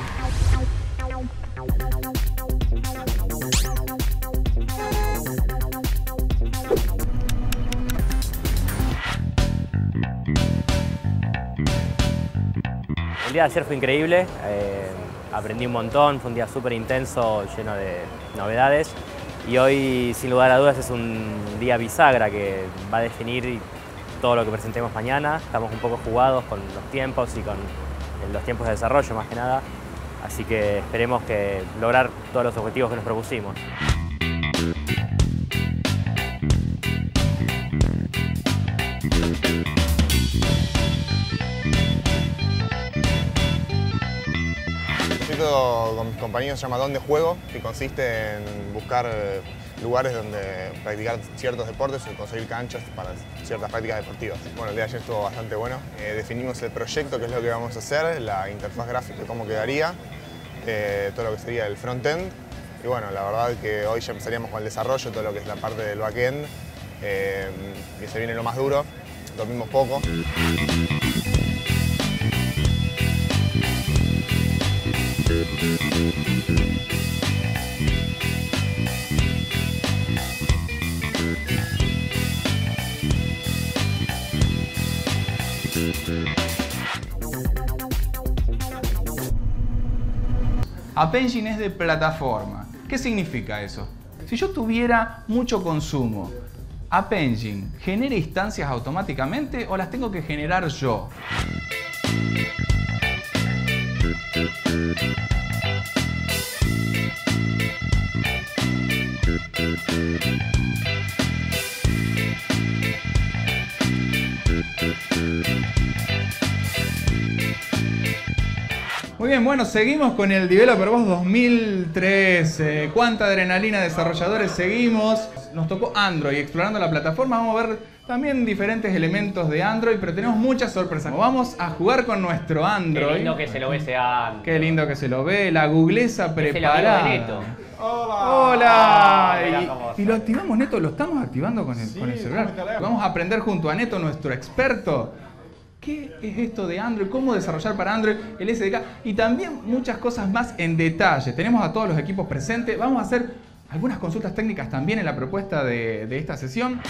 El día de ayer fue increíble, aprendí un montón, fue un día súper intenso, lleno de novedades y hoy sin lugar a dudas es un día bisagra que va a definir todo lo que presentemos mañana. Estamos un poco jugados con los tiempos y con los tiempos de desarrollo más que nada, así que esperemos que lograr todos los objetivos que nos propusimos. Con mis compañeros se llama Don de Juego, que consiste en buscar lugares donde practicar ciertos deportes o conseguir canchas para ciertas prácticas deportivas. Bueno, el día de ayer estuvo bastante bueno. Definimos el proyecto, qué es lo que vamos a hacer, la interfaz gráfica, cómo quedaría, todo lo que sería el front-end. Y bueno, la verdad que hoy ya empezaríamos con el desarrollo, todo lo que es la parte del back-end, y se viene lo más duro, dormimos poco. App Engine es de plataforma. ¿Qué significa eso? Si yo tuviera mucho consumo, ¿App Engine genera instancias automáticamente o las tengo que generar yo? Muy bien, bueno, seguimos con el Developer Boss 2013. ¿Cuánta adrenalina, desarrolladores? Seguimos. Nos tocó Android, explorando la plataforma. Vamos a ver también diferentes elementos de Android, pero tenemos muchas sorpresas. Vamos a jugar con nuestro Android. Qué lindo que se lo ve ese Android. Qué lindo que se lo ve, la googlesa preparada. Neto. Hola. Y lo activamos, Neto, lo estamos activando con el celular. Vamos a aprender junto a Neto, nuestro experto. ¿Qué es esto de Android? ¿Cómo desarrollar para Android el SDK? Y también muchas cosas más en detalle. Tenemos a todos los equipos presentes. Vamos a hacer algunas consultas técnicas también en la propuesta de esta sesión.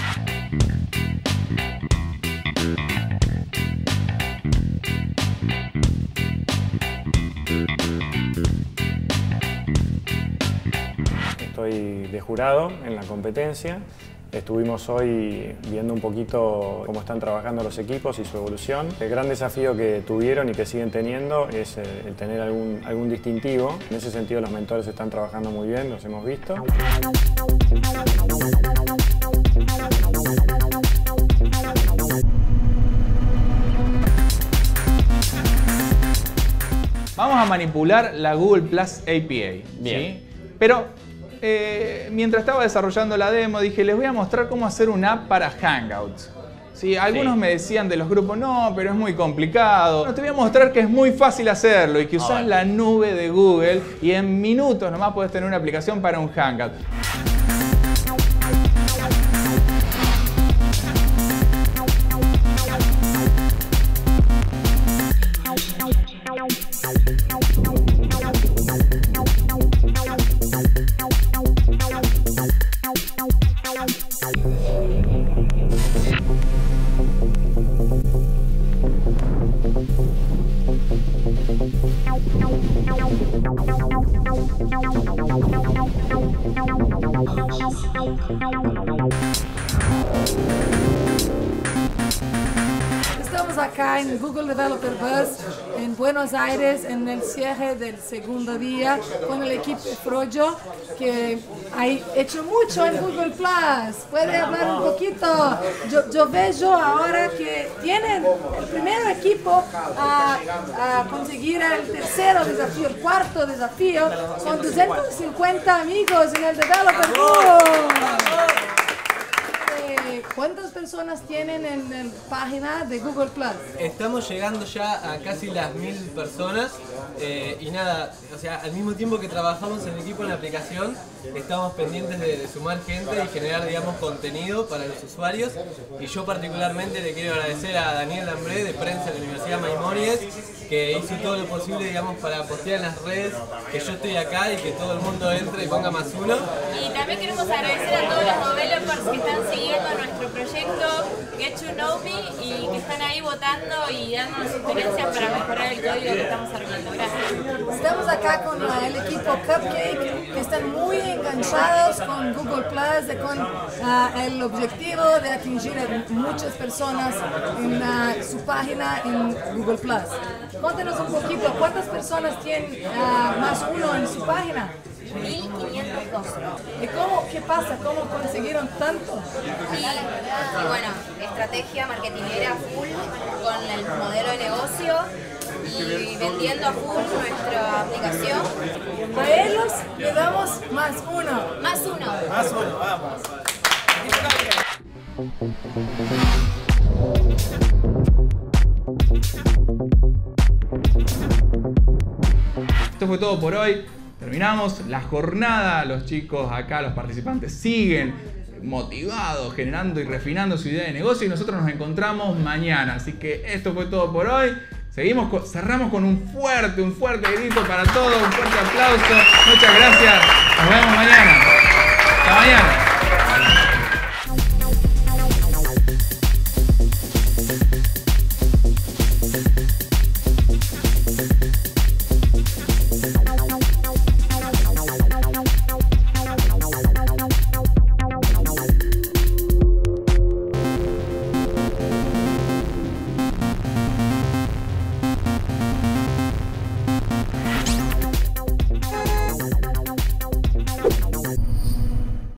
Estoy de jurado en la competencia. Estuvimos hoy viendo un poquito cómo están trabajando los equipos y su evolución. El gran desafío que tuvieron y que siguen teniendo es el tener algún distintivo. En ese sentido los mentores están trabajando muy bien, los hemos visto. Vamos a manipular la Google Plus API. Bien. ¿Sí? Pero mientras estaba desarrollando la demo dije, les voy a mostrar cómo hacer una app para Hangouts. ¿Sí? Algunos me decían de los grupos, no, pero es muy complicado. No, te voy a mostrar que es muy fácil hacerlo y que usás la nube de Google y en minutos nomás podés tener una aplicación para un Hangout. Estamos acá en Google Developer Bus en Buenos Aires en el cierre del segundo día con el equipo de Frojo que ha hecho mucho en Google Plus. ¿Puede hablar un poquito? Yo veo ahora que tienen el primer equipo a conseguir el tercer desafío, el cuarto desafío, con 250 amigos en el Developer Bus. ¿Cuántas personas tienen en la página de Google Plus? Estamos llegando ya a casi las 1000 personas y nada, o sea, al mismo tiempo que trabajamos en equipo en la aplicación, estamos pendientes de sumar gente y generar, digamos, contenido para los usuarios. Y yo particularmente le quiero agradecer a Daniel Lambré de Prensa de la Universidad Maimónides, que hizo todo lo posible, digamos, para postear en las redes que yo estoy acá y que todo el mundo entre y ponga +1. Y también queremos agradecer a todos los developers que están siguiendo nuestro proyecto Get to Know Me y que están ahí votando y dándonos sugerencias para mejorar el código que estamos armando. Gracias. Estamos acá con el equipo Cupcake, que están muy enganchados con Google Plus, con el objetivo de atingir a muchas personas en su página en Google Plus. Cuéntanos un poquito, ¿cuántas personas tienen +1 en su página? 1502. ¿Y qué pasa? ¿Cómo consiguieron tanto? Y bueno, estrategia marketinera full con el modelo de negocio y vendiendo a full nuestra aplicación. A ellos le damos +1. +1. +1, vamos. Esto fue todo por hoy. Terminamos la jornada. Los chicos acá, los participantes, siguen motivados, generando y refinando su idea de negocio y nosotros nos encontramos mañana. Así que esto fue todo por hoy. Cerramos con un fuerte grito para todos, un fuerte aplauso. Muchas gracias. Nos vemos mañana. Hasta mañana.